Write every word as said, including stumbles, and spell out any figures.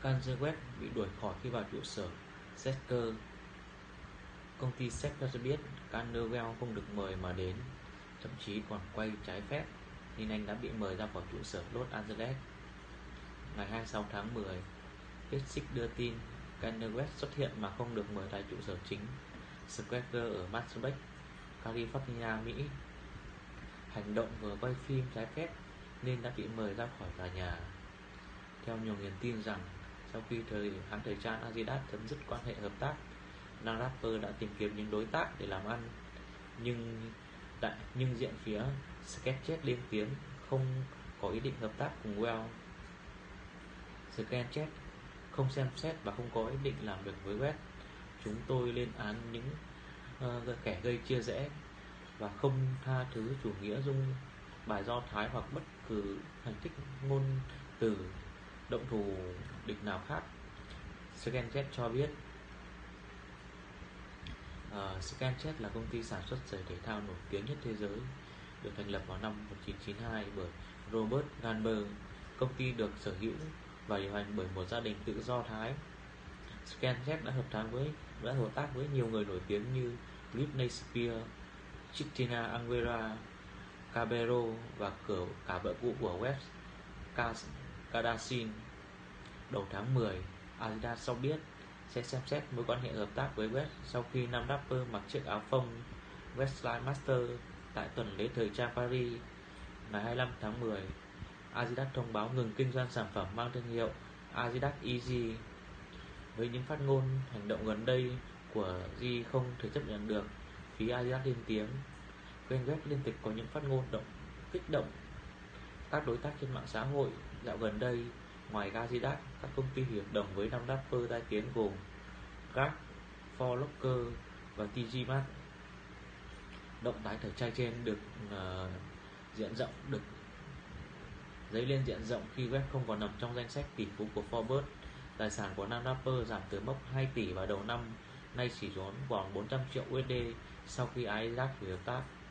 Kanye West bị đuổi khỏi khi vào trụ sở Sesker. Công ty Sesker cho biết Kanye West không được mời mà đến, thậm chí còn quay trái phép, nên anh đã bị mời ra khỏi trụ sở Los Angeles. Ngày hai mươi sáu tháng mười, Page đưa tin Kanye West xuất hiện mà không được mời tại trụ sở chính Sesker ở Mansbeck, California, Mỹ. Hành động vừa quay phim trái phép nên đã bị mời ra khỏi tòa nhà. Theo nhiều nguồn tin rằng sau khi thời hãng thời trang Adidas chấm dứt quan hệ hợp tác, nam rapper đã tìm kiếm những đối tác để làm ăn, nhưng tại nhưng diện phía Skechers lên tiếng không có ý định hợp tác cùng Well. Skechers không xem xét và không có ý định làm việc với West. Chúng tôi lên án những uh, kẻ gây chia rẽ và không tha thứ chủ nghĩa dung bài Do Thái hoặc bất cứ hành tích ngôn từ động thù địch nào khác, Skechers cho biết. uh, Skechers là công ty sản xuất giày thể thao nổi tiếng nhất thế giới, được thành lập vào năm một nghìn chín trăm chín mươi hai bởi Robert Gamber. Công ty được sở hữu và điều hành bởi một gia đình tự Do Thái. Skechers đã hợp tác với đã hợp tác với nhiều người nổi tiếng như Britney Spears, Christina Aguilera, Cabello và cửa cả vợ cũ của West, Kardashian. Đầu tháng mười, Adidas cho biết sẽ xem xét mối quan hệ hợp tác với West sau khi nam rapper mặc chiếc áo phông Westlife Master tại tuần lễ thời trang Paris. Ngày hai mươi lăm tháng mười, Adidas thông báo ngừng kinh doanh sản phẩm mang thương hiệu Adidas Easy. Với những phát ngôn hành động gần đây của G không thể chấp nhận được, phía Adidas lên tiếng. Kanye West liên tục có những phát ngôn động kích động các đối tác trên mạng xã hội dạo gần đây. Ngoài Adidas, các công ty hợp đồng với năm rapper tai tiếng gồm Gap, Foot Locker và tê giê Maxx. Động thái tẩy chay trên được uh, diện rộng được dấy lên diện rộng khi West không còn nằm trong danh sách tỷ phú của Forbes. Tài sản của nam rapper giảm từ mốc hai tỷ vào đầu năm, nay chỉ xuống khoảng bốn trăm triệu u ét đê sau khi Adidas hủy hợp tác.